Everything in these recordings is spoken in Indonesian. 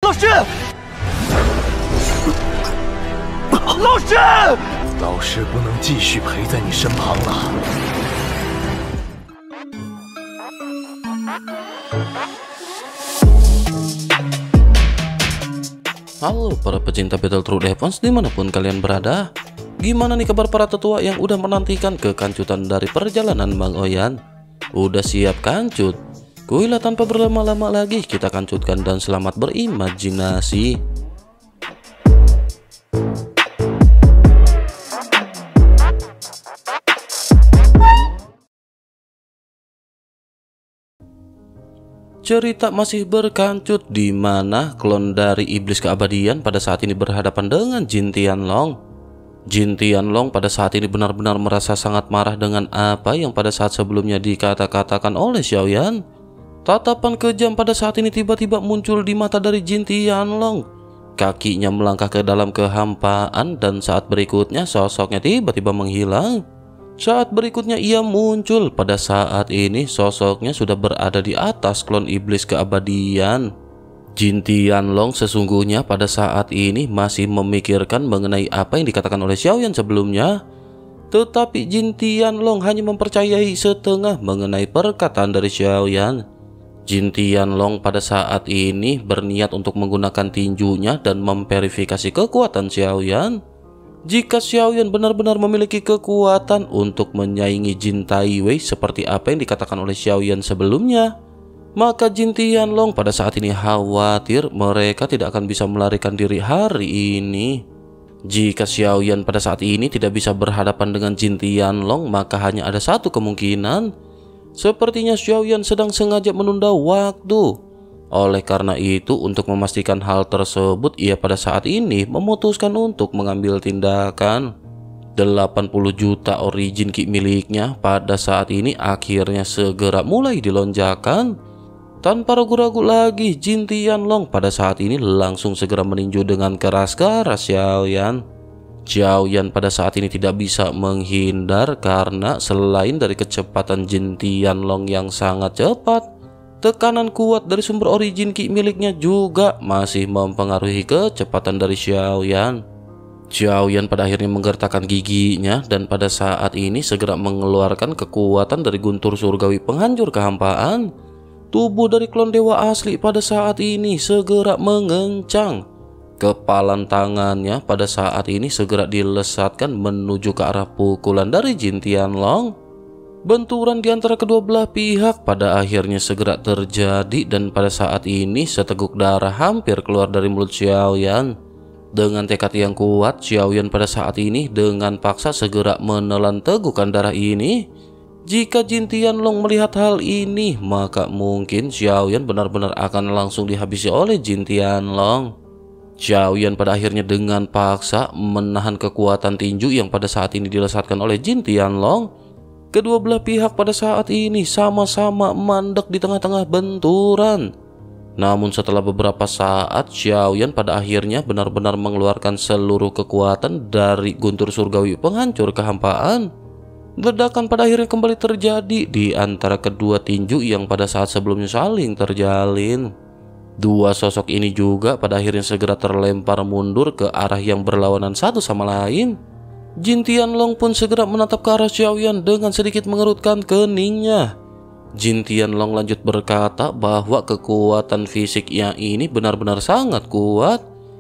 老师，老师， 老师不能继续陪在你身旁了。 Halo para pecinta Battletoads Defense dimanapun kalian berada. Gimana nih kabar para tetua yang udah menantikan kekancutan dari perjalanan Bang Oyan? Udah siap kancut? Kuilah tanpa berlama-lama lagi, kita kancutkan dan selamat berimajinasi. Cerita masih berkancut di mana klon dari iblis keabadian pada saat ini berhadapan dengan Jin Tianlong. Jin Tianlong pada saat ini benar-benar merasa sangat marah dengan apa yang pada saat sebelumnya dikata-katakan oleh Xiaoyan. Tatapan kejam pada saat ini tiba-tiba muncul di mata dari Jin Tianlong. Kakinya melangkah ke dalam kehampaan dan saat berikutnya sosoknya tiba-tiba menghilang. Saat berikutnya ia muncul, pada saat ini sosoknya sudah berada di atas klon iblis keabadian. Jin Tianlong sesungguhnya pada saat ini masih memikirkan mengenai apa yang dikatakan oleh Xiaoyan sebelumnya. Tetapi Jin Tianlong hanya mempercayai setengah mengenai perkataan dari Xiaoyan. Jin Tianlong pada saat ini berniat untuk menggunakan tinjunya dan memverifikasi kekuatan Xiaoyan. Jika Xiaoyan benar-benar memiliki kekuatan untuk menyaingi Jin Taiwei seperti apa yang dikatakan oleh Xiaoyan sebelumnya, maka Jin Tianlong pada saat ini khawatir mereka tidak akan bisa melarikan diri hari ini. Jika Xiaoyan pada saat ini tidak bisa berhadapan dengan Jin Tianlong, maka hanya ada satu kemungkinan. Sepertinya Xiaoyan sedang sengaja menunda waktu. Oleh karena itu, untuk memastikan hal tersebut, ia pada saat ini memutuskan untuk mengambil tindakan. 80 juta origin ki miliknya pada saat ini akhirnya segera mulai dilonjakan. Tanpa ragu-ragu lagi, Jin Tianlong pada saat ini langsung segera meninju dengan keras-keras Xiaoyan. Xiaoyan pada saat ini tidak bisa menghindar karena selain dari kecepatan Jin Tianlong yang sangat cepat, tekanan kuat dari sumber origin ki miliknya juga masih mempengaruhi kecepatan dari Xiaoyan. Xiaoyan pada akhirnya menggertakkan giginya dan pada saat ini segera mengeluarkan kekuatan dari guntur surgawi penghancur kehampaan. Tubuh dari klon dewa asli pada saat ini segera mengencang. Kepalan tangannya pada saat ini segera dilesatkan menuju ke arah pukulan dari Jin Tianlong. Benturan di antara kedua belah pihak pada akhirnya segera terjadi dan pada saat ini seteguk darah hampir keluar dari mulut Xiaoyan. Dengan tekad yang kuat, Xiaoyan pada saat ini dengan paksa segera menelan tegukan darah ini. Jika Jin Tianlong melihat hal ini, maka mungkin Xiaoyan benar-benar akan langsung dihabisi oleh Jin Tianlong. Xiaoyan pada akhirnya dengan paksa menahan kekuatan tinju yang pada saat ini dilesatkan oleh Jin Tianlong. Kedua belah pihak pada saat ini sama-sama mandek di tengah-tengah benturan. Namun setelah beberapa saat, Xiaoyan pada akhirnya benar-benar mengeluarkan seluruh kekuatan dari guntur surgawi penghancur kehampaan. Ledakan pada akhirnya kembali terjadi di antara kedua tinju yang pada saat sebelumnya saling terjalin. Dua sosok ini juga pada akhirnya segera terlempar mundur ke arah yang berlawanan satu sama lain. Jin Tianlong pun segera menatap ke arah Xiaoyan dengan sedikit mengerutkan keningnya. Jin Tianlong lanjut berkata bahwa kekuatan fisiknya ini benar-benar sangat kuat.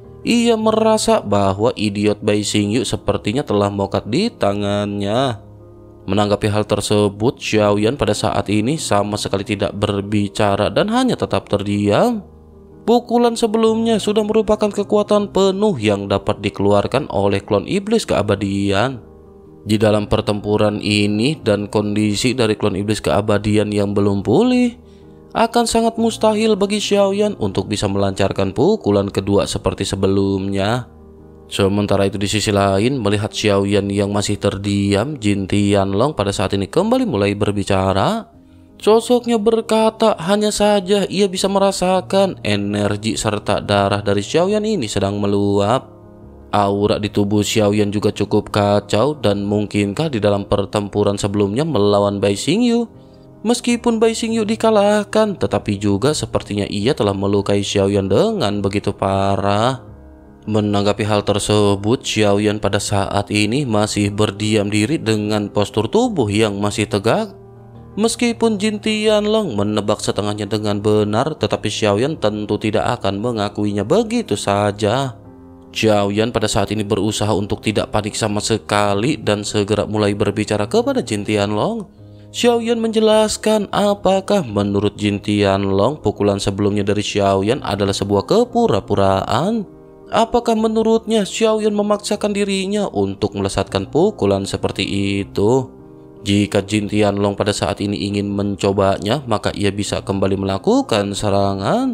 Ia merasa bahwa idiot Bai Xingyu sepertinya telah mokat di tangannya. Menanggapi hal tersebut, Xiaoyan pada saat ini sama sekali tidak berbicara dan hanya tetap terdiam. Pukulan sebelumnya sudah merupakan kekuatan penuh yang dapat dikeluarkan oleh klon iblis keabadian. Di dalam pertempuran ini dan kondisi dari klon iblis keabadian yang belum pulih, akan sangat mustahil bagi Xiaoyan untuk bisa melancarkan pukulan kedua seperti sebelumnya. Sementara itu di sisi lain, melihat Xiaoyan yang masih terdiam, Jin Tianlong pada saat ini kembali mulai berbicara. Sosoknya berkata hanya saja ia bisa merasakan energi serta darah dari Xiaoyan ini sedang meluap. Aura di tubuh Xiaoyan juga cukup kacau dan mungkinkah di dalam pertempuran sebelumnya melawan Bai Xingyu, Meskipun Bai Xingyu dikalahkan, tetapi juga sepertinya ia telah melukai Xiaoyan dengan begitu parah. Menanggapi hal tersebut, Xiaoyan pada saat ini masih berdiam diri dengan postur tubuh yang masih tegak. Meskipun Jin Tianlong menebak setengahnya dengan benar, tetapi Xiaoyan tentu tidak akan mengakuinya begitu saja. Xiaoyan pada saat ini berusaha untuk tidak panik sama sekali dan segera mulai berbicara kepada Jin Tianlong. Xiaoyan menjelaskan apakah menurut Jin Tianlong pukulan sebelumnya dari Xiaoyan adalah sebuah kepura-puraan. Apakah menurutnya Xiaoyan memaksakan dirinya untuk melesatkan pukulan seperti itu? Jika Jin Tianlong pada saat ini ingin mencobanya, maka ia bisa kembali melakukan serangan.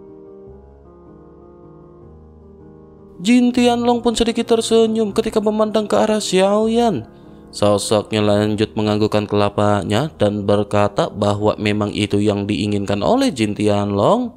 Jin Tianlong pun sedikit tersenyum ketika memandang ke arah Xiaoyan. Sosoknya lanjut menganggukkan kelapanya dan berkata bahwa memang itu yang diinginkan oleh Jin Tianlong.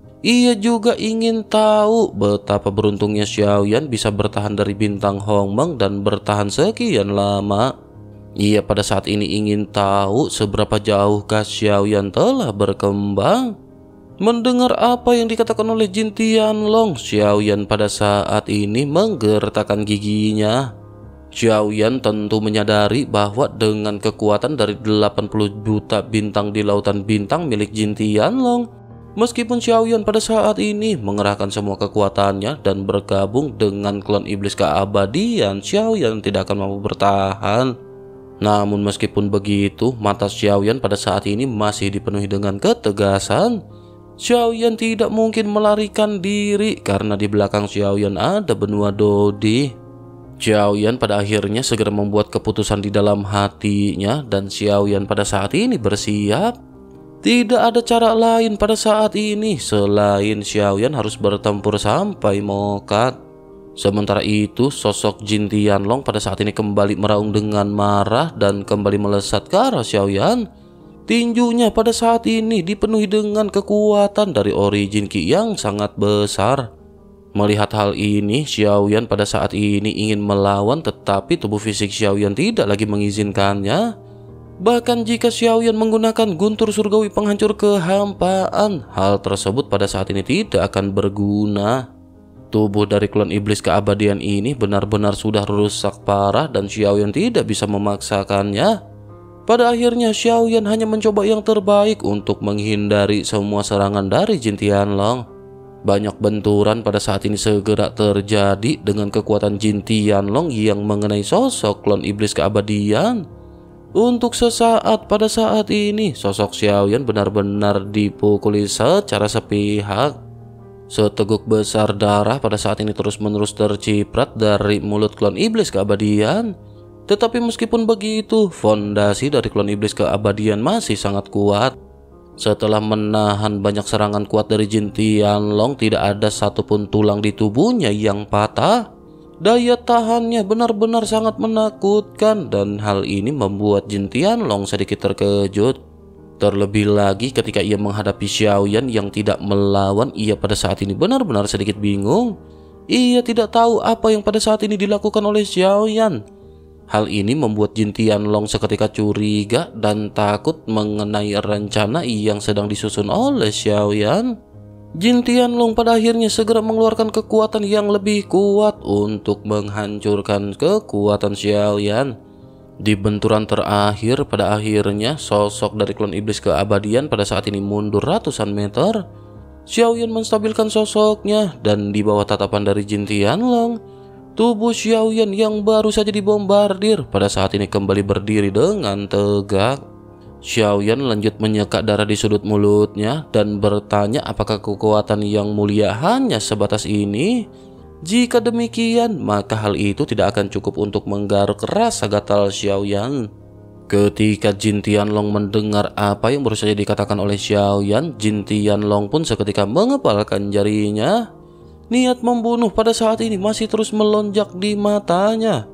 Ia juga ingin tahu betapa beruntungnya Xiaoyan bisa bertahan dari bintang Hongmeng dan bertahan sekian lama. Ia pada saat ini ingin tahu seberapa jauhkah Xiaoyan telah berkembang. Mendengar apa yang dikatakan oleh Jin Tianlong, Xiaoyan pada saat ini menggertakkan giginya. Xiaoyan tentu menyadari bahwa dengan kekuatan dari 80 juta bintang di lautan bintang milik Jin Tianlong, meskipun Xiaoyan pada saat ini mengerahkan semua kekuatannya dan bergabung dengan klon iblis keabadian, Xiaoyan tidak akan mampu bertahan. Namun meskipun begitu, mata Xiaoyan pada saat ini masih dipenuhi dengan ketegasan. Xiaoyan tidak mungkin melarikan diri karena di belakang Xiaoyan ada benua Dodi. Xiaoyan pada akhirnya segera membuat keputusan di dalam hatinya dan Xiaoyan pada saat ini bersiap. Tidak ada cara lain pada saat ini selain Xiaoyan harus bertempur sampai mokat. Sementara itu, sosok Jin Tianlong pada saat ini kembali meraung dengan marah dan kembali melesat ke arah Xiaoyan. Tinjunya pada saat ini dipenuhi dengan kekuatan dari origin Qi yang sangat besar. Melihat hal ini, Xiaoyan pada saat ini ingin melawan, tetapi tubuh fisik Xiaoyan tidak lagi mengizinkannya. Bahkan jika Xiaoyan menggunakan guntur surgawi penghancur kehampaan, hal tersebut pada saat ini tidak akan berguna. Tubuh dari klon iblis keabadian ini benar-benar sudah rusak parah dan Xiaoyan tidak bisa memaksakannya. Pada akhirnya Xiaoyan hanya mencoba yang terbaik untuk menghindari semua serangan dari Jin Tianlong. Banyak benturan pada saat ini segera terjadi dengan kekuatan Jin Tianlong yang mengenai sosok klon iblis keabadian. Untuk sesaat pada saat ini, sosok Xiaoyan benar-benar dipukuli secara sepihak. Seteguk besar darah pada saat ini terus-menerus terciprat dari mulut klon iblis keabadian. Tetapi meskipun begitu, fondasi dari klon iblis keabadian masih sangat kuat. Setelah menahan banyak serangan kuat dari Jin Tianlong, tidak ada satupun tulang di tubuhnya yang patah. Daya tahannya benar-benar sangat menakutkan dan hal ini membuat Jin Tianlong sedikit terkejut. Terlebih lagi ketika ia menghadapi Xiaoyan yang tidak melawan, ia pada saat ini benar-benar sedikit bingung. Ia tidak tahu apa yang pada saat ini dilakukan oleh Xiaoyan. Hal ini membuat Jin Tianlong seketika curiga dan takut mengenai rencana yang sedang disusun oleh Xiaoyan. Jin Tianlong pada akhirnya segera mengeluarkan kekuatan yang lebih kuat untuk menghancurkan kekuatan Xiaoyan. Di benturan terakhir, pada akhirnya sosok dari klon iblis keabadian pada saat ini mundur ratusan meter. Xiaoyan menstabilkan sosoknya dan di bawah tatapan dari Jin Tianlong, tubuh Xiaoyan yang baru saja dibombardir pada saat ini kembali berdiri dengan tegak. Xiaoyan lanjut menyeka darah di sudut mulutnya dan bertanya apakah kekuatan yang mulia hanya sebatas ini. Jika demikian, maka hal itu tidak akan cukup untuk menggaruk rasa gatal Xiaoyan. Ketika Jin Tianlong mendengar apa yang baru saja dikatakan oleh Xiaoyan, Jin Tianlong pun seketika mengepalkan jarinya. Niat membunuh pada saat ini masih terus melonjak di matanya.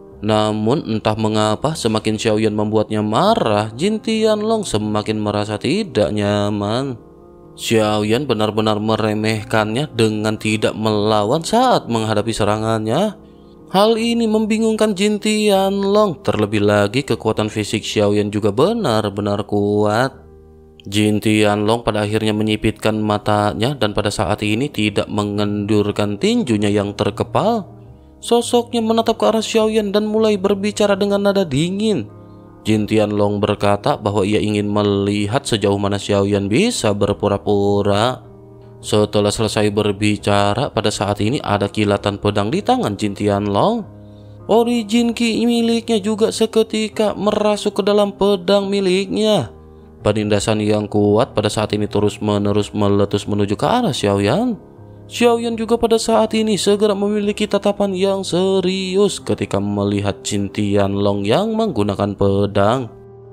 Namun entah mengapa semakin Xiaoyan membuatnya marah, Jin Tianlong semakin merasa tidak nyaman. Xiaoyan benar-benar meremehkannya dengan tidak melawan saat menghadapi serangannya. Hal ini membingungkan Jin Tianlong, terlebih lagi kekuatan fisik Xiaoyan juga benar-benar kuat. Jin Tianlong pada akhirnya menyipitkan matanya dan pada saat ini tidak mengendurkan tinjunya yang terkepal. Sosoknya menatap ke arah Xiaoyan dan mulai berbicara dengan nada dingin. Jin Tianlong berkata bahwa ia ingin melihat sejauh mana Xiaoyan bisa berpura-pura. Setelah selesai berbicara, pada saat ini ada kilatan pedang di tangan Jin Tianlong. Origin Ki miliknya juga seketika merasuk ke dalam pedang miliknya. Penindasan yang kuat pada saat ini terus-menerus meletus menuju ke arah Xiaoyan. Xiaoyan juga pada saat ini segera memiliki tatapan yang serius ketika melihat Jin Tianlong yang menggunakan pedang.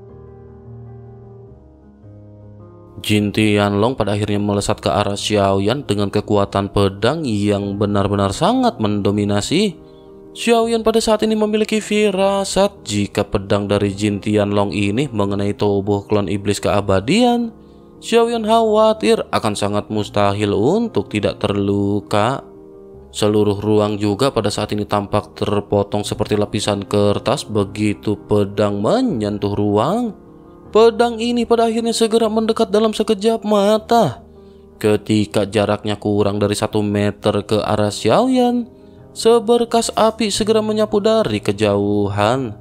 Jin Tianlong pada akhirnya melesat ke arah Xiaoyan dengan kekuatan pedang yang benar-benar sangat mendominasi. Xiaoyan pada saat ini memiliki firasat jika pedang dari Jin Tianlong ini mengenai tubuh klon iblis keabadian, Xiaoyan khawatir akan sangat mustahil untuk tidak terluka. Seluruh ruang juga pada saat ini tampak terpotong seperti lapisan kertas begitu pedang menyentuh ruang. Pedang ini pada akhirnya segera mendekat dalam sekejap mata. Ketika jaraknya kurang dari 1 meter ke arah Xiaoyan, seberkas api segera menyapu dari kejauhan.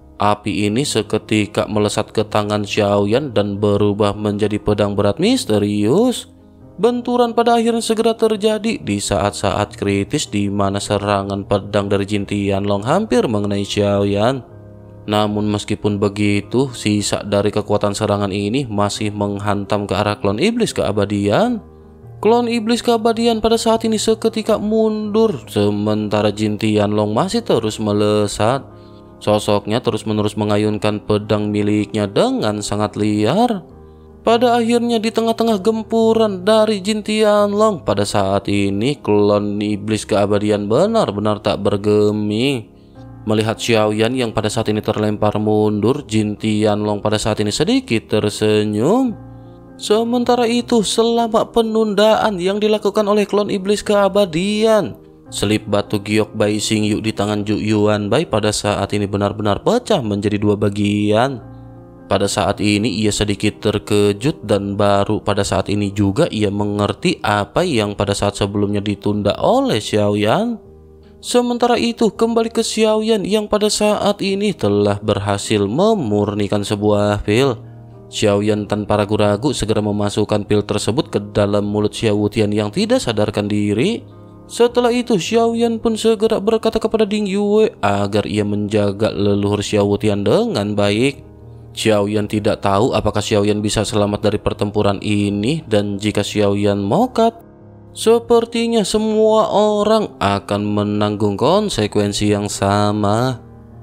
Api ini seketika melesat ke tangan Xiaoyan dan berubah menjadi pedang berat misterius. Benturan pada akhirnya segera terjadi di saat-saat kritis di mana serangan pedang dari Jin Tianlong hampir mengenai Xiaoyan. Namun meskipun begitu, sisa dari kekuatan serangan ini masih menghantam ke arah klon iblis keabadian. Klon iblis keabadian pada saat ini seketika mundur, sementara Jin Tianlong masih terus melesat. Sosoknya terus-menerus mengayunkan pedang miliknya dengan sangat liar. Pada akhirnya di tengah-tengah gempuran dari Jin Tianlong, pada saat ini klon iblis keabadian benar-benar tak bergeming. Melihat Xiaoyan yang pada saat ini terlempar mundur, Jin Tianlong pada saat ini sedikit tersenyum. Sementara itu, selama penundaan yang dilakukan oleh klon iblis keabadian, selip batu giok Bai Xingyu di tangan Zhu Yuanbai pada saat ini benar-benar pecah menjadi 2 bagian. Pada saat ini ia sedikit terkejut dan baru pada saat ini juga ia mengerti apa yang pada saat sebelumnya ditunda oleh Xiaoyan. Sementara itu kembali ke Xiaoyan yang pada saat ini telah berhasil memurnikan sebuah pil. Xiaoyan tanpa ragu-ragu segera memasukkan pil tersebut ke dalam mulut Xiao Wutian yang tidak sadarkan diri. Setelah itu Xiaoyan pun segera berkata kepada Ding Yue agar ia menjaga leluhur Xiao Wutian dengan baik. Xiaoyan tidak tahu apakah Xiaoyan bisa selamat dari pertempuran ini, dan jika Xiaoyan mokat, sepertinya semua orang akan menanggung konsekuensi yang sama.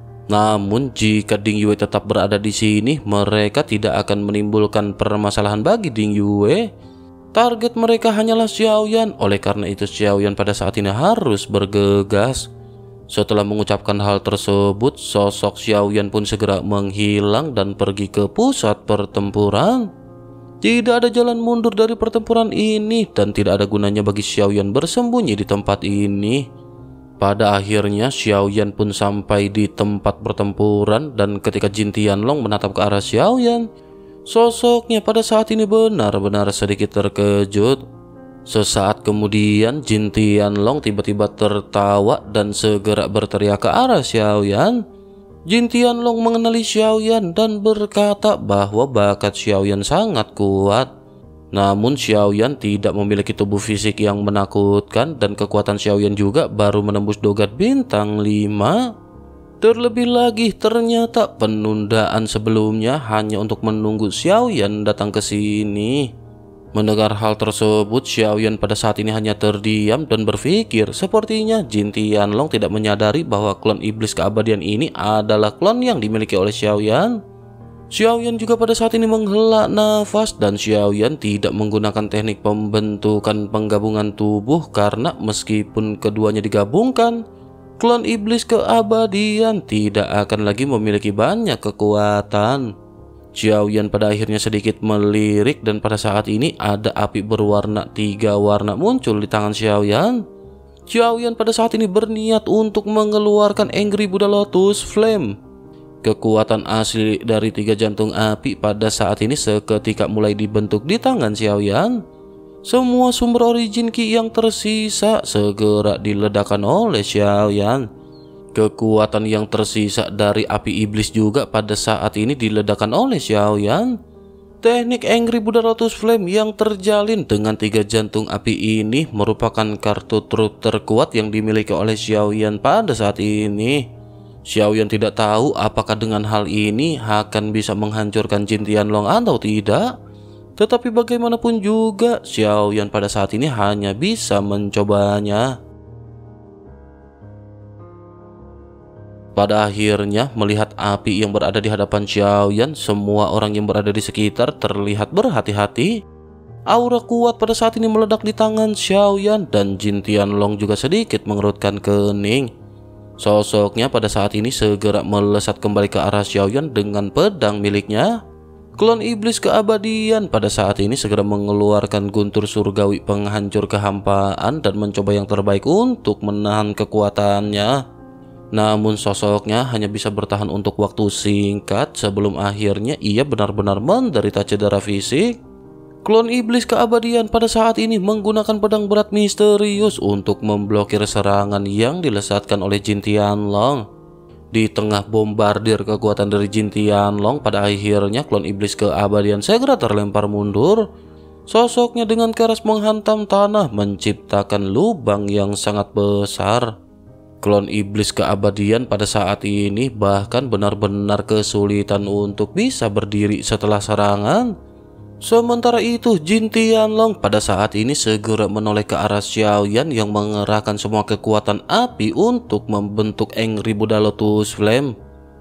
Namun jika Ding Yue tetap berada di sini, mereka tidak akan menimbulkan permasalahan bagi Ding Yue. Target mereka hanyalah Xiaoyan, oleh karena itu Xiaoyan pada saat ini harus bergegas. Setelah mengucapkan hal tersebut, sosok Xiaoyan pun segera menghilang dan pergi ke pusat pertempuran. Tidak ada jalan mundur dari pertempuran ini dan tidak ada gunanya bagi Xiaoyan bersembunyi di tempat ini. Pada akhirnya Xiaoyan pun sampai di tempat pertempuran, dan ketika Jin Tianlong menatap ke arah Xiaoyan, sosoknya pada saat ini benar-benar sedikit terkejut. Sesaat kemudian Jin Tianlong tiba-tiba tertawa dan segera berteriak ke arah Xiaoyan. Jin Tianlong mengenali Xiaoyan dan berkata bahwa bakat Xiaoyan sangat kuat. Namun Xiaoyan tidak memiliki tubuh fisik yang menakutkan dan kekuatan Xiaoyan juga baru menembus dogat bintang 5. Terlebih lagi ternyata penundaan sebelumnya hanya untuk menunggu Xiaoyan datang ke sini. Mendengar hal tersebut, Xiaoyan pada saat ini hanya terdiam dan berpikir sepertinya Jin Tianlong tidak menyadari bahwa klon iblis keabadian ini adalah klon yang dimiliki oleh Xiaoyan. Xiaoyan juga pada saat ini menghela nafas dan Xiaoyan tidak menggunakan teknik pembentukan penggabungan tubuh karena meskipun keduanya digabungkan, klon iblis keabadian tidak akan lagi memiliki banyak kekuatan. Xiaoyan pada akhirnya sedikit melirik dan pada saat ini ada api berwarna 3 warna muncul di tangan Xiaoyan. Xiaoyan pada saat ini berniat untuk mengeluarkan Angry Buddha Lotus Flame. Kekuatan asli dari 3 jantung api pada saat ini seketika mulai dibentuk di tangan Xiaoyan. Semua sumber origin Ki yang tersisa segera diledakkan oleh Xiaoyan. Kekuatan yang tersisa dari api iblis juga pada saat ini diledakkan oleh Xiaoyan. Teknik Angry Buddha Lotus Flame yang terjalin dengan 3 jantung api ini merupakan kartu truf terkuat yang dimiliki oleh Xiaoyan pada saat ini. Xiaoyan tidak tahu apakah dengan hal ini akan bisa menghancurkan Jin Tianlong atau tidak. Tetapi bagaimanapun juga Xiaoyan pada saat ini hanya bisa mencobanya. Pada akhirnya melihat api yang berada di hadapan Xiaoyan, semua orang yang berada di sekitar terlihat berhati-hati. Aura kuat pada saat ini meledak di tangan Xiaoyan dan Jin Tianlong juga sedikit mengerutkan kening. Sosoknya pada saat ini segera melesat kembali ke arah Xiaoyan dengan pedang miliknya. Klon iblis keabadian pada saat ini segera mengeluarkan guntur surgawi penghancur kehampaan dan mencoba yang terbaik untuk menahan kekuatannya. Namun sosoknya hanya bisa bertahan untuk waktu singkat sebelum akhirnya ia benar-benar menderita cedera fisik. Klon iblis keabadian pada saat ini menggunakan pedang berat misterius untuk memblokir serangan yang dilesatkan oleh Jin Tianlong. Di tengah bombardir kekuatan dari Jin Tianlong, pada akhirnya klon iblis keabadian segera terlempar mundur. Sosoknya dengan keras menghantam tanah menciptakan lubang yang sangat besar. Klon iblis keabadian pada saat ini bahkan benar-benar kesulitan untuk bisa berdiri setelah serangan. Sementara itu Jin Tianlong pada saat ini segera menoleh ke arah Xiaoyan yang mengerahkan semua kekuatan api untuk membentuk Angry Buddha Lotus Flame.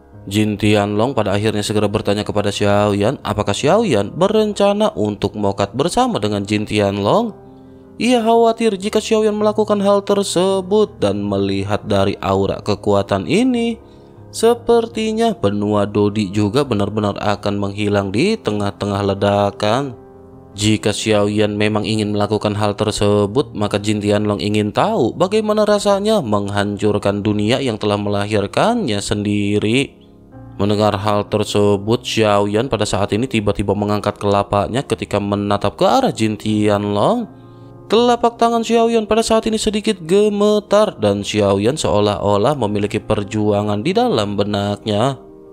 Jin Tianlong pada akhirnya segera bertanya kepada Xiaoyan apakah Xiaoyan berencana untuk mokat bersama dengan Jin Tianlong. Ia khawatir jika Xiaoyan melakukan hal tersebut dan melihat dari aura kekuatan ini, sepertinya benua Dodi juga benar-benar akan menghilang di tengah-tengah ledakan. Jika Xiaoyan memang ingin melakukan hal tersebut, maka Jin Tianlong ingin tahu bagaimana rasanya menghancurkan dunia yang telah melahirkannya sendiri. Mendengar hal tersebut, Xiaoyan pada saat ini tiba-tiba mengangkat kelapanya ketika menatap ke arah Jin Tianlong. Telapak tangan Xiaoyan pada saat ini sedikit gemetar dan Xiaoyan seolah-olah memiliki perjuangan di dalam benaknya.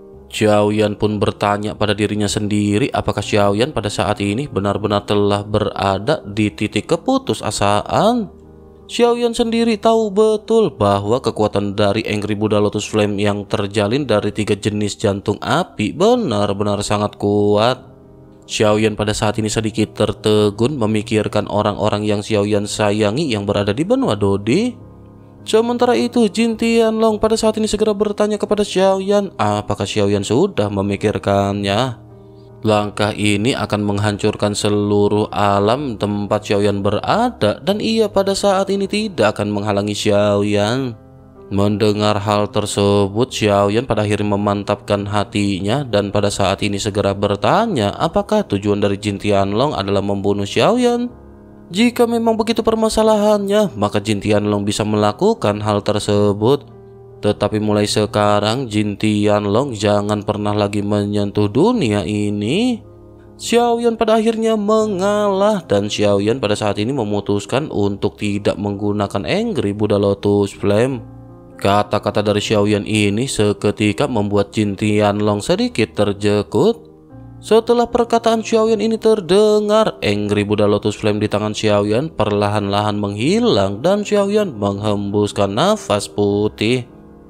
Xiaoyan pun bertanya pada dirinya sendiri apakah Xiaoyan pada saat ini benar-benar telah berada di titik keputusasaan. Xiaoyan sendiri tahu betul bahwa kekuatan dari Angry Buddha Lotus Flame yang terjalin dari 3 jenis jantung api benar-benar sangat kuat. Xiaoyan pada saat ini sedikit tertegun memikirkan orang-orang yang Xiaoyan sayangi yang berada di benua Dodi. Sementara itu Jin Tianlong pada saat ini segera bertanya kepada Xiaoyan apakah Xiaoyan sudah memikirkannya. Langkah ini akan menghancurkan seluruh alam tempat Xiaoyan berada dan ia pada saat ini tidak akan menghalangi Xiaoyan. Mendengar hal tersebut, Xiaoyan pada akhirnya memantapkan hatinya dan pada saat ini segera bertanya apakah tujuan dari Jin Tianlong adalah membunuh Xiaoyan. Jika memang begitu permasalahannya, maka Jin Tianlong bisa melakukan hal tersebut. Tetapi mulai sekarang Jin Tianlong jangan pernah lagi menyentuh dunia ini. Xiaoyan pada akhirnya mengalah dan Xiaoyan pada saat ini memutuskan untuk tidak menggunakan Angry Buddha Lotus Flame. Kata-kata dari Xiaoyan ini seketika membuat Jin Tianlong sedikit terjekut. Setelah perkataan Xiaoyan ini terdengar, Angry Buddha Lotus Flame di tangan Xiaoyan perlahan-lahan menghilang dan Xiaoyan menghembuskan nafas putih.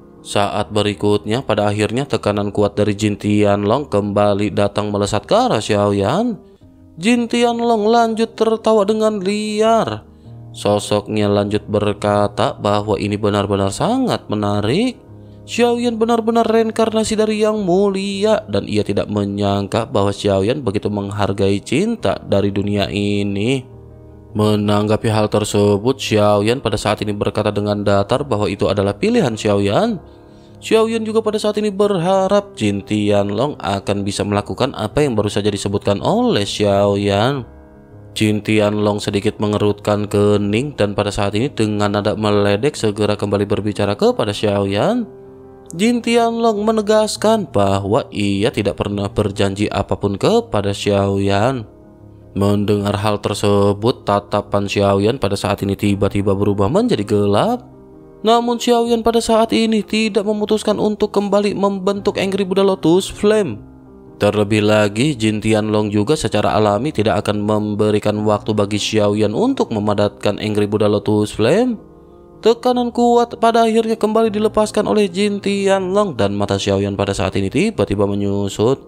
Saat berikutnya pada akhirnya tekanan kuat dari Jin Tianlong kembali datang melesat ke arah Xiaoyan. Jin Tianlong lanjut tertawa dengan liar. Sosoknya lanjut berkata bahwa ini benar-benar sangat menarik. Xiaoyan benar-benar reinkarnasi dari yang mulia dan ia tidak menyangka bahwa Xiaoyan begitu menghargai cinta dari dunia ini. Menanggapi hal tersebut, Xiaoyan pada saat ini berkata dengan datar bahwa itu adalah pilihan Xiaoyan. Xiaoyan juga pada saat ini berharap Jin Tianlong akan bisa melakukan apa yang baru saja disebutkan oleh Xiaoyan. Jin Tianlong sedikit mengerutkan kening dan pada saat ini dengan nada meledek segera kembali berbicara kepada Xiaoyan. Jin Tianlong menegaskan bahwa ia tidak pernah berjanji apapun kepada Xiaoyan. Mendengar hal tersebut, tatapan Xiaoyan pada saat ini tiba-tiba berubah menjadi gelap. Namun Xiaoyan pada saat ini tidak memutuskan untuk kembali membentuk Angry Buddha Lotus Flame. Terlebih lagi, Jin Tianlong juga secara alami tidak akan memberikan waktu bagi Xiaoyan untuk memadatkan Angry Buddha Lotus Flame. Tekanan kuat pada akhirnya kembali dilepaskan oleh Jin Tianlong dan mata Xiaoyan pada saat ini tiba-tiba menyusut.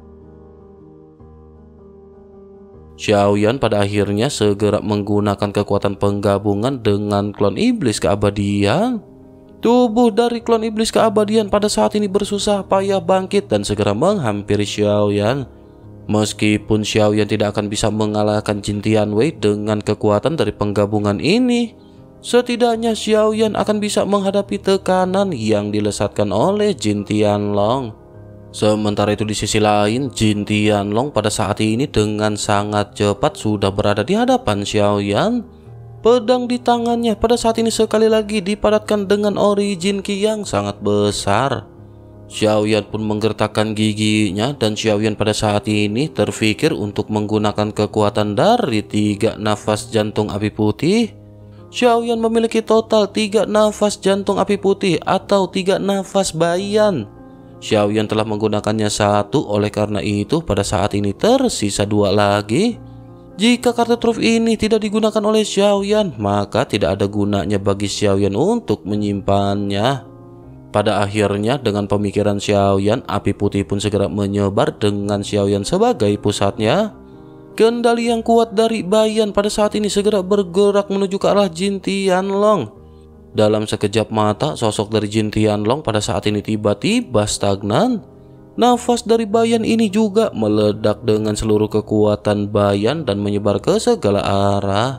Xiaoyan pada akhirnya segera menggunakan kekuatan penggabungan dengan klon iblis keabadian. Tubuh dari klon iblis keabadian pada saat ini bersusah payah bangkit dan segera menghampiri Xiaoyan. Meskipun Xiaoyan tidak akan bisa mengalahkan Jin Tianwei dengan kekuatan dari penggabungan ini, setidaknya Xiaoyan akan bisa menghadapi tekanan yang dilesatkan oleh Jin Tianlong. Sementara itu di sisi lain, Jin Tianlong pada saat ini dengan sangat cepat sudah berada di hadapan Xiaoyan. Pedang di tangannya pada saat ini sekali lagi dipadatkan dengan origin ki yang sangat besar. Xiaoyan pun menggertakkan giginya dan Xiaoyan pada saat ini terfikir untuk menggunakan kekuatan dari 3 nafas jantung api putih. Xiaoyan memiliki total 3 nafas jantung api putih atau 3 nafas bayan. Xiaoyan telah menggunakannya 1, oleh karena itu pada saat ini tersisa 2 lagi. Jika kartu truf ini tidak digunakan oleh Xiaoyan, maka tidak ada gunanya bagi Xiaoyan untuk menyimpannya. Pada akhirnya dengan pemikiran Xiaoyan, api putih pun segera menyebar dengan Xiaoyan sebagai pusatnya. Kendali yang kuat dari bayan pada saat ini segera bergerak menuju ke arah Jin Tianlong. Dalam sekejap mata, sosok dari Jin Tianlong pada saat ini tiba-tiba stagnan. Nafas dari bayan ini juga meledak dengan seluruh kekuatan bayan dan menyebar ke segala arah.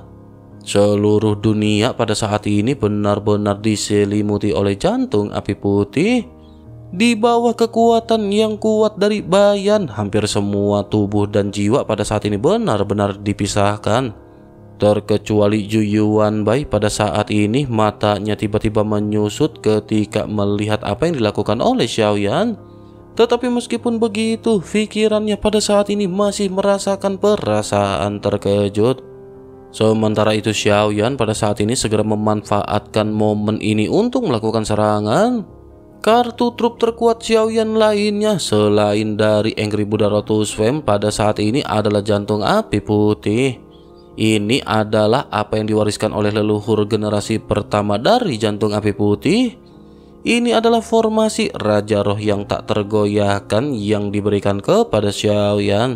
Seluruh dunia pada saat ini benar-benar diselimuti oleh jantung api putih. Di bawah kekuatan yang kuat dari bayan, hampir semua tubuh dan jiwa pada saat ini benar-benar dipisahkan. Terkecuali Zhu Yuanbai pada saat ini matanya tiba-tiba menyusut ketika melihat apa yang dilakukan oleh Xiaoyan. Tetapi meskipun begitu, pikirannya pada saat ini masih merasakan perasaan terkejut. Sementara itu Xiaoyan pada saat ini segera memanfaatkan momen ini untuk melakukan serangan. Kartu truf terkuat Xiaoyan lainnya selain dari Angry Buddha Lotus Flame pada saat ini adalah jantung api putih. Ini adalah apa yang diwariskan oleh leluhur generasi pertama dari jantung api putih. Ini adalah formasi Raja Roh yang tak tergoyahkan yang diberikan kepada Xiaoyan.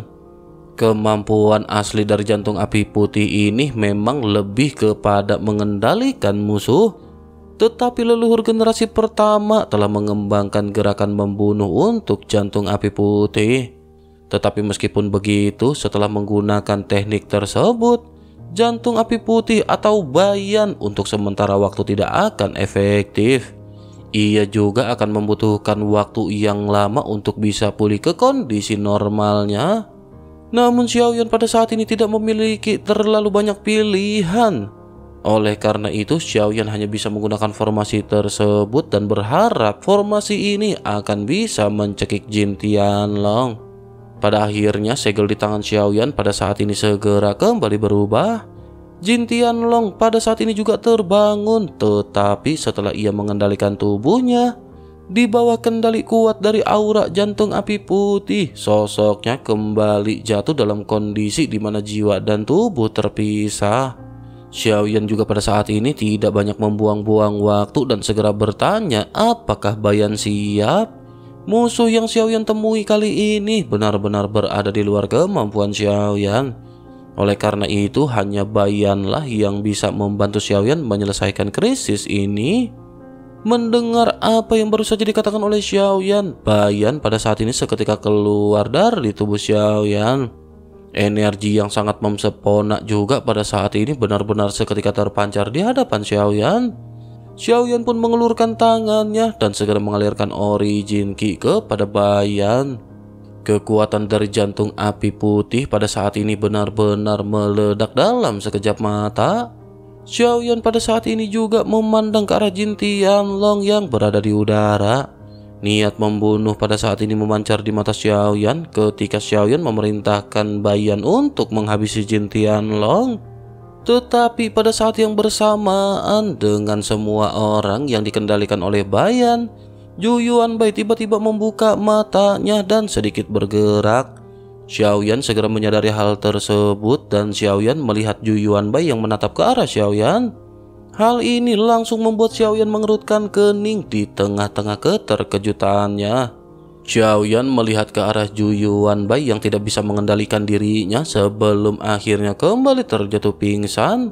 Kemampuan asli dari jantung api putih ini memang lebih kepada mengendalikan musuh. Tetapi leluhur generasi pertama telah mengembangkan gerakan membunuh untuk jantung api putih. Tetapi meskipun begitu, setelah menggunakan teknik tersebut, jantung api putih atau bayan untuk sementara waktu tidak akan efektif. Ia juga akan membutuhkan waktu yang lama untuk bisa pulih ke kondisi normalnya. Namun Xiaoyan pada saat ini tidak memiliki terlalu banyak pilihan. Oleh karena itu Xiaoyan hanya bisa menggunakan formasi tersebut dan berharap formasi ini akan bisa mencekik Jin Tianlong. Pada akhirnya segel di tangan Xiaoyan pada saat ini segera kembali berubah. Jin Tianlong pada saat ini juga terbangun, tetapi setelah ia mengendalikan tubuhnya di bawah kendali kuat dari aura jantung api putih, sosoknya kembali jatuh dalam kondisi di mana jiwa dan tubuh terpisah. Xiaoyan juga pada saat ini tidak banyak membuang-buang waktu dan segera bertanya apakah bayan siap. Musuh yang Xiaoyan temui kali ini benar-benar berada di luar kemampuan Xiaoyan. Oleh karena itu hanya bayanlah yang bisa membantu Xiaoyan menyelesaikan krisis ini. Mendengar apa yang baru saja dikatakan oleh Xiaoyan, bayan pada saat ini seketika keluar dari tubuh Xiaoyan. Energi yang sangat memsepona juga pada saat ini benar-benar seketika terpancar di hadapan Xiaoyan. Xiaoyan pun mengelurkan tangannya dan segera mengalirkan origin ki kepada bayan. Kekuatan dari jantung api putih pada saat ini benar-benar meledak dalam sekejap mata. Xiaoyan pada saat ini juga memandang ke arah Jin Tianlong yang berada di udara. Niat membunuh pada saat ini memancar di mata Xiaoyan ketika Xiaoyan memerintahkan Bayan untuk menghabisi Jin Tianlong. Tetapi pada saat yang bersamaan dengan semua orang yang dikendalikan oleh Bayan, Zhu Yuanbai tiba-tiba membuka matanya dan sedikit bergerak. Xiaoyan segera menyadari hal tersebut dan Xiaoyan melihat Zhu Yuanbai yang menatap ke arah Xiaoyan. Hal ini langsung membuat Xiaoyan mengerutkan kening di tengah-tengah keterkejutannya. Xiaoyan melihat ke arah Zhu Yuanbai yang tidak bisa mengendalikan dirinya sebelum akhirnya kembali terjatuh pingsan.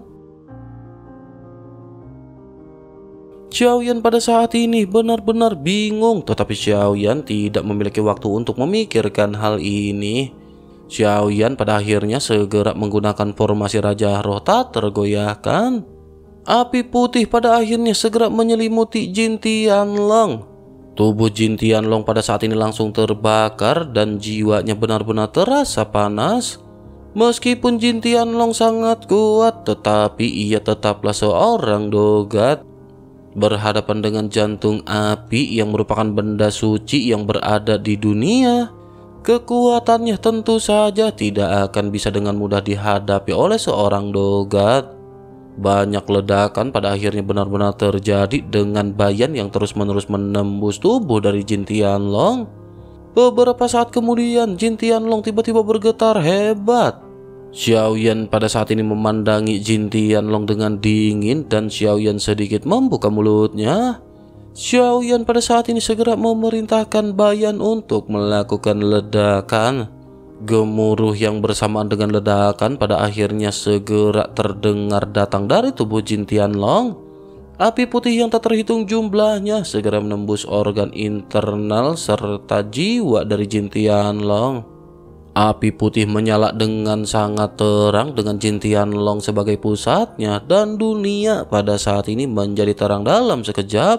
Xiaoyan pada saat ini benar-benar bingung, tetapi Xiaoyan tidak memiliki waktu untuk memikirkan hal ini. Xiaoyan pada akhirnya segera menggunakan formasi Raja Roh tak tergoyahkan. Api putih pada akhirnya segera menyelimuti Jin Tianlong. Tubuh Jin Tianlong pada saat ini langsung terbakar dan jiwanya benar-benar terasa panas. Meskipun Jin Tianlong sangat kuat, tetapi ia tetaplah seorang dogat. Berhadapan dengan jantung api yang merupakan benda suci yang berada di dunia, kekuatannya tentu saja tidak akan bisa dengan mudah dihadapi oleh seorang dogat. Banyak ledakan pada akhirnya benar-benar terjadi dengan Bayan yang terus-menerus menembus tubuh dari Jin Tianlong. Beberapa saat kemudian Jin Tianlong tiba-tiba bergetar hebat. Xiaoyan pada saat ini memandangi Jin Tianlong dengan dingin dan Xiaoyan sedikit membuka mulutnya. Xiaoyan pada saat ini segera memerintahkan Bayan untuk melakukan ledakan. Gemuruh yang bersamaan dengan ledakan pada akhirnya segera terdengar datang dari tubuh Jin Tianlong. Api putih yang tak terhitung jumlahnya segera menembus organ internal serta jiwa dari Jin Tianlong. Api putih menyala dengan sangat terang dengan Jin Tianlong sebagai pusatnya dan dunia pada saat ini menjadi terang dalam sekejap.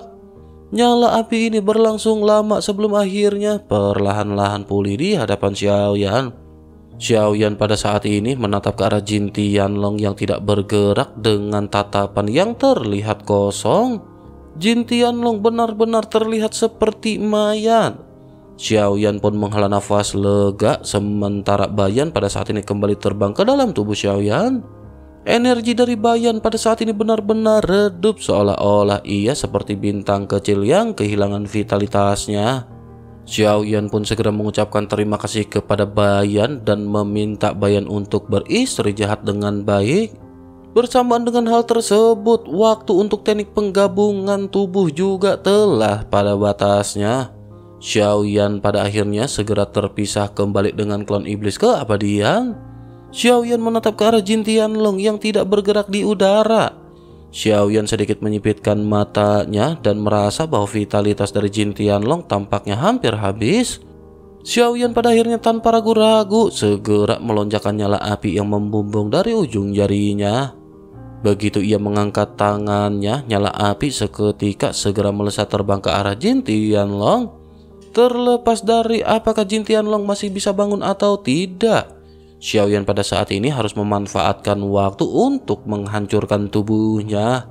Nyala api ini berlangsung lama sebelum akhirnya perlahan-lahan pulih di hadapan Xiaoyan. Xiaoyan pada saat ini menatap ke arah Jin Tianlong yang tidak bergerak dengan tatapan yang terlihat kosong. Jin Tianlong benar-benar terlihat seperti mayat. Xiaoyan pun menghela nafas lega sementara Bayan pada saat ini kembali terbang ke dalam tubuh Xiaoyan. Energi dari Bayan pada saat ini benar-benar redup seolah-olah ia seperti bintang kecil yang kehilangan vitalitasnya. Xiaoyan pun segera mengucapkan terima kasih kepada Bayan dan meminta Bayan untuk beristri jahat dengan baik. Bersamaan dengan hal tersebut, waktu untuk teknik penggabungan tubuh juga telah pada batasnya. Xiaoyan pada akhirnya segera terpisah kembali dengan klon iblis keabadian. Xiaoyan menatap ke arah Jin Tianlong yang tidak bergerak di udara. Xiaoyan sedikit menyipitkan matanya dan merasa bahwa vitalitas dari Jin Tianlong tampaknya hampir habis. Xiaoyan pada akhirnya tanpa ragu-ragu segera melonjakkan nyala api yang membumbung dari ujung jarinya. Begitu ia mengangkat tangannya, nyala api seketika segera melesat terbang ke arah Jin Tianlong. Terlepas dari apakah Jin Tianlong masih bisa bangun atau tidak, Xiaoyan pada saat ini harus memanfaatkan waktu untuk menghancurkan tubuhnya.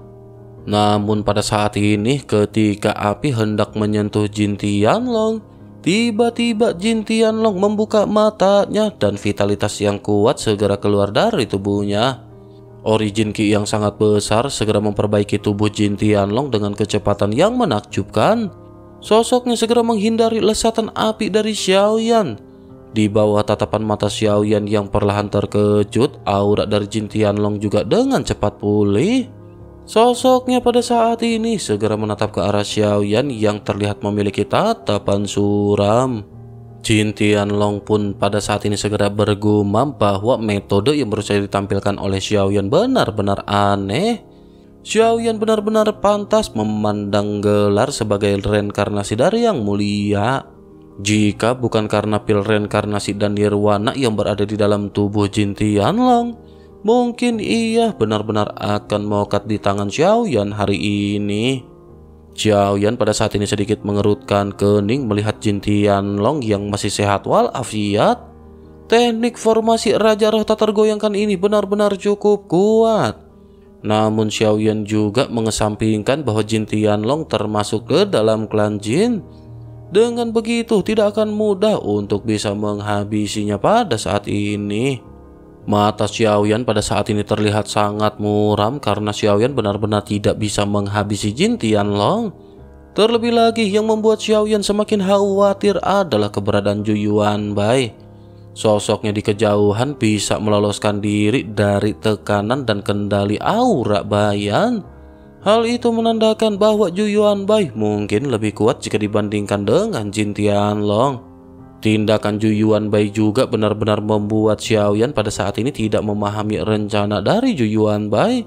Namun pada saat ini ketika api hendak menyentuh Jin Tianlong, tiba-tiba Jin Tianlong membuka matanya dan vitalitas yang kuat segera keluar dari tubuhnya. Origin Ki yang sangat besar segera memperbaiki tubuh Jin Tianlong dengan kecepatan yang menakjubkan. Sosoknya segera menghindari lesatan api dari Xiaoyan. Di bawah tatapan mata Xiaoyan yang perlahan terkejut, aura dari Jin Tianlong juga dengan cepat pulih. Sosoknya pada saat ini segera menatap ke arah Xiaoyan yang terlihat memiliki tatapan suram. Jin Tianlong pun pada saat ini segera bergumam bahwa metode yang berusaha ditampilkan oleh Xiaoyan benar-benar aneh. Xiaoyan benar-benar pantas memandang gelar sebagai reinkarnasi dari yang mulia. Jika bukan karena pil reinkarnasi dan nirwana yang berada di dalam tubuh Jin Tianlong, mungkin ia benar-benar akan mokat di tangan Xiaoyan hari ini. Xiaoyan pada saat ini sedikit mengerutkan kening melihat Jin Tianlong yang masih sehat walafiat. Teknik formasi Raja Roh tak tergoyangkan ini benar-benar cukup kuat. Namun Xiaoyan juga mengesampingkan bahwa Jin Tianlong termasuk ke dalam klan Jin. Dengan begitu tidak akan mudah untuk bisa menghabisinya pada saat ini. Mata Xiaoyan pada saat ini terlihat sangat muram karena Xiaoyan benar-benar tidak bisa menghabisi Jin Tianlong. Terlebih lagi yang membuat Xiaoyan semakin khawatir adalah keberadaan Zhu Yuanbai. Sosoknya di kejauhan bisa meloloskan diri dari tekanan dan kendali aura Bayan. Hal itu menandakan bahwa Zhu Yuanbai mungkin lebih kuat jika dibandingkan dengan Jin Tianlong. Tindakan Zhu Yuanbai juga benar-benar membuat Xiaoyan pada saat ini tidak memahami rencana dari Zhu Yuanbai.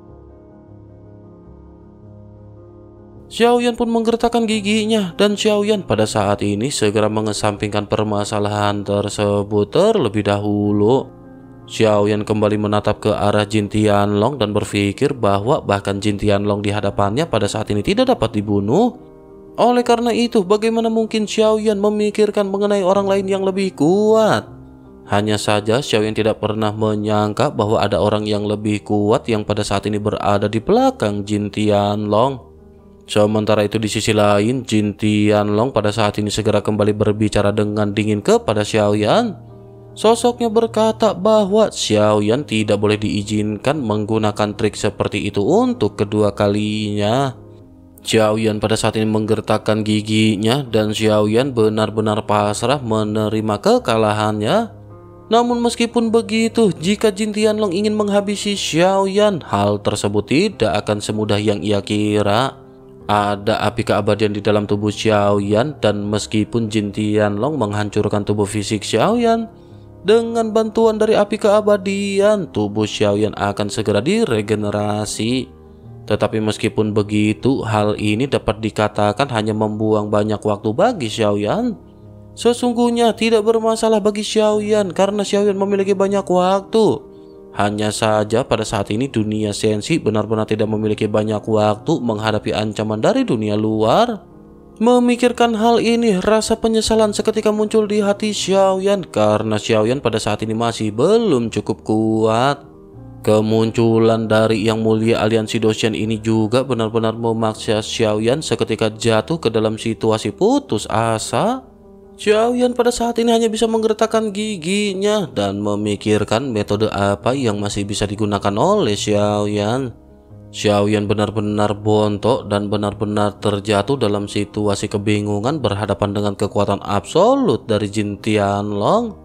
Xiaoyan pun menggertakkan giginya dan Xiaoyan pada saat ini segera mengesampingkan permasalahan tersebut terlebih dahulu. Xiaoyan kembali menatap ke arah Jin Tianlong dan berpikir bahwa bahkan Jin Tianlong di hadapannya pada saat ini tidak dapat dibunuh. Oleh karena itu, bagaimana mungkin Xiaoyan memikirkan mengenai orang lain yang lebih kuat? Hanya saja Xiaoyan tidak pernah menyangka bahwa ada orang yang lebih kuat yang pada saat ini berada di belakang Jin Tianlong. Sementara itu di sisi lain, Jin Tianlong pada saat ini segera kembali berbicara dengan dingin kepada Xiaoyan. Sosoknya berkata bahwa Xiaoyan tidak boleh diizinkan menggunakan trik seperti itu untuk kedua kalinya. Xiaoyan pada saat ini menggertakkan giginya dan Xiaoyan benar-benar pasrah menerima kekalahannya. Namun meskipun begitu, jika Jin Tianlong ingin menghabisi Xiaoyan, hal tersebut tidak akan semudah yang ia kira. Ada api keabadian di dalam tubuh Xiaoyan dan meskipun Jin Tianlong menghancurkan tubuh fisik Xiaoyan, dengan bantuan dari api keabadian, tubuh Xiaoyan akan segera diregenerasi. Tetapi meskipun begitu, hal ini dapat dikatakan hanya membuang banyak waktu bagi Xiaoyan. Sesungguhnya tidak bermasalah bagi Xiaoyan karena Xiaoyan memiliki banyak waktu. Hanya saja pada saat ini dunia sensi benar-benar tidak memiliki banyak waktu menghadapi ancaman dari dunia luar. Memikirkan hal ini, rasa penyesalan seketika muncul di hati Xiaoyan karena Xiaoyan pada saat ini masih belum cukup kuat. Kemunculan dari Yang Mulia Aliansi Doshan ini juga benar-benar memaksa Xiaoyan seketika jatuh ke dalam situasi putus asa. Xiaoyan pada saat ini hanya bisa menggertakkan giginya dan memikirkan metode apa yang masih bisa digunakan oleh Xiaoyan. Xiaoyan benar-benar bontok dan benar-benar terjatuh dalam situasi kebingungan berhadapan dengan kekuatan absolut dari Jin Tianlong.